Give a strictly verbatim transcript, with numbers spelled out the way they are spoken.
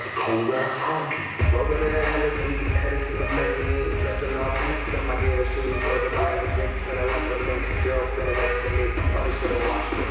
That's a cold ass honky. Rolling in a hella deep, headed to the mezzanine, dressed in all pinks, and my gator shoes was a bottle of drink, then I left the link, girl standing next to me, probably should've watched